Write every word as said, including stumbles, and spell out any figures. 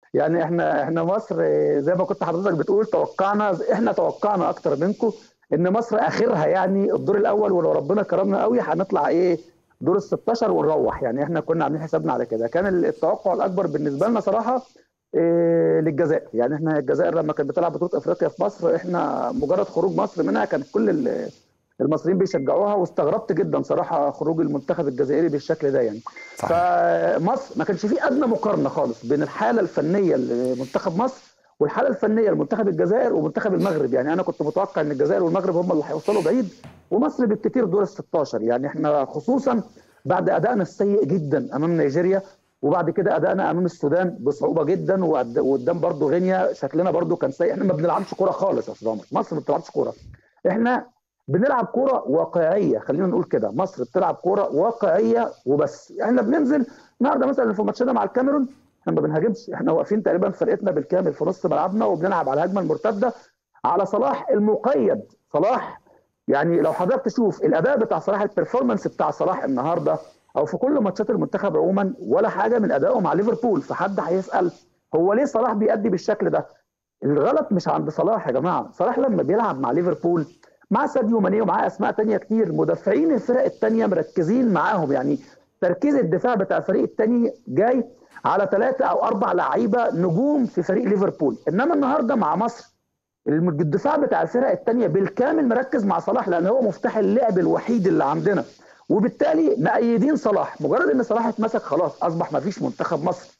يعني احنا احنا مصر، زي ما كنت حضرتك بتقول، توقعنا احنا توقعنا اكتر منكم ان مصر اخرها يعني الدور الاول، ولو ربنا كرمنا قوي هنطلع ايه دور ال ستاشر ونروح. يعني احنا كنا عاملين حسابنا على كده. كان التوقع الاكبر بالنسبه لنا صراحه إيه للجزائر. يعني احنا الجزائر لما كانت بتلعب بطوله افريقيا في مصر، احنا مجرد خروج مصر منها كان كل المصريين بيشجعوها، واستغربت جدا صراحه خروج المنتخب الجزائري بالشكل ده يعني. صحيح. فمصر ما كانش فيه ادنى مقارنه خالص بين الحاله الفنيه لمنتخب مصر والحاله الفنيه لمنتخب الجزائر ومنتخب المغرب. يعني انا كنت متوقع ان الجزائر والمغرب هم اللي هيوصلوا بعيد، ومصر بالكثير دور ال ستاشر. يعني احنا خصوصا بعد ادائنا السيء جدا امام نيجيريا، وبعد كده ادائنا امام السودان بصعوبه جدا، وقدام برضو غينيا شكلنا برضو كان سيء. احنا ما بنلعبش كوره خالص يا استاذ عمر، مصر ما بتلعبش كوره. احنا بنلعب كوره واقعيه، خلينا نقول كده، مصر بتلعب كوره واقعيه وبس. احنا بننزل النهارده مثلا في ماتشنا مع الكاميرون، احنا ما بنهاجمش، احنا واقفين تقريبا فرقتنا بالكامل في نص ملعبنا وبنلعب على الهجمه المرتده على صلاح المقيد. صلاح يعني لو حضرتك تشوف الاداء بتاع صلاح، البرفورمانس بتاع صلاح النهارده او في كل ماتشات المنتخب عموما، ولا حاجه من ادائه مع ليفربول. فحد هيسال هو ليه صلاح بيأدي بالشكل ده؟ الغلط مش عند صلاح يا جماعه. صلاح لما بيلعب مع ليفربول مع ساديو ماني ومعاه اسماء تانية كتير، مدافعين الفرق التانية مركزين معاهم. يعني تركيز الدفاع بتاع الفريق التاني جاي على ثلاثة او اربع لعيبه نجوم في فريق ليفربول. انما النهارده مع مصر الدفاع بتاع الفرق التانية بالكامل مركز مع صلاح، لان هو مفتاح اللعب الوحيد اللي عندنا. وبالتالي مأيدين صلاح. مجرد ان صلاح اتمسك خلاص اصبح ما فيش منتخب مصر